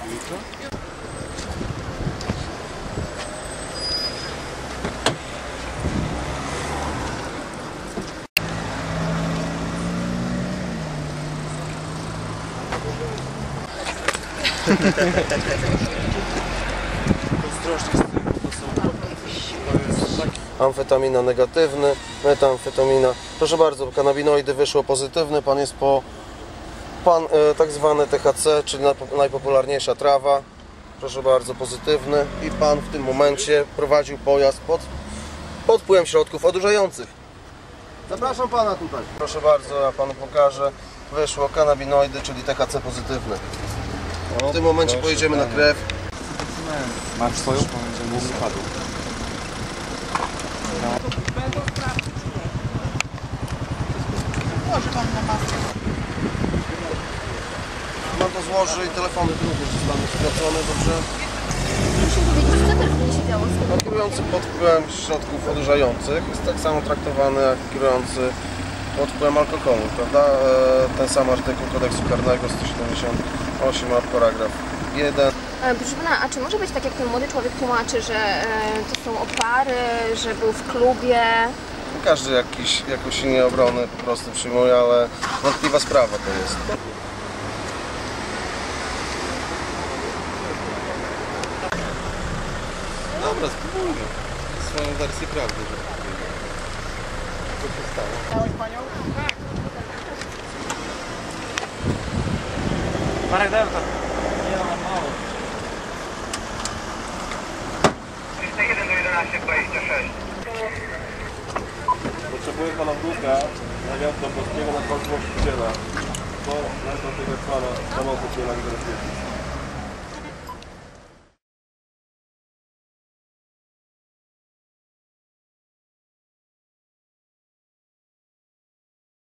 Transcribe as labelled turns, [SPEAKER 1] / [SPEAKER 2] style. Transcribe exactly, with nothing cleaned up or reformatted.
[SPEAKER 1] Jutro?
[SPEAKER 2] Amfetamina negatywny, metamfetamina. Proszę bardzo, kanabinoidy wyszło pozytywny, pan jest po pan e, tak zwane T H C, czyli najpopularniejsza trawa. Proszę bardzo, pozytywny i pan w tym momencie prowadził pojazd pod, pod wpływem środków odurzających. Zapraszam pana tutaj. Proszę bardzo, ja panu pokażę. Wyszło kanabinoidy, czyli T H C pozytywny. W tym momencie pojedziemy na krew.
[SPEAKER 1] Masz swoją? Nie spadł.
[SPEAKER 3] Może pan na maskę.
[SPEAKER 2] Mam to złoży i telefony również zostaną skracone, dobrze?
[SPEAKER 3] Proszę powiedzieć, co też będzie się działo z tym?
[SPEAKER 2] No, kierujący pod wpływem środków odurzających jest tak samo traktowany jak kierujący pod wpływem alkoholu, prawda? Ten sam artykuł kodeksu karnego sto siedemdziesiąt osiem, paragraf jeden.
[SPEAKER 3] Proszę pana, a czy może być tak, jak ten młody człowiek tłumaczy, że e, to są opary, że był w klubie?
[SPEAKER 2] Każdy jakiś, jakąś linię obrony po prostu przyjmuje, ale wątpliwa sprawa to jest.
[SPEAKER 1] Dobra, spróbujmy swoją wersję prawdy. Co się stało?
[SPEAKER 4] Dałeś panią? Marek, daj to. Nie, no, mało.
[SPEAKER 5] trzysta jeden do jedenaście dwadzieścia sześć.
[SPEAKER 1] Potrzebuję pana wnuka na wjazd do Polskiego na końcu właściciela. Bo na tego pana samochód nie ma interesuje.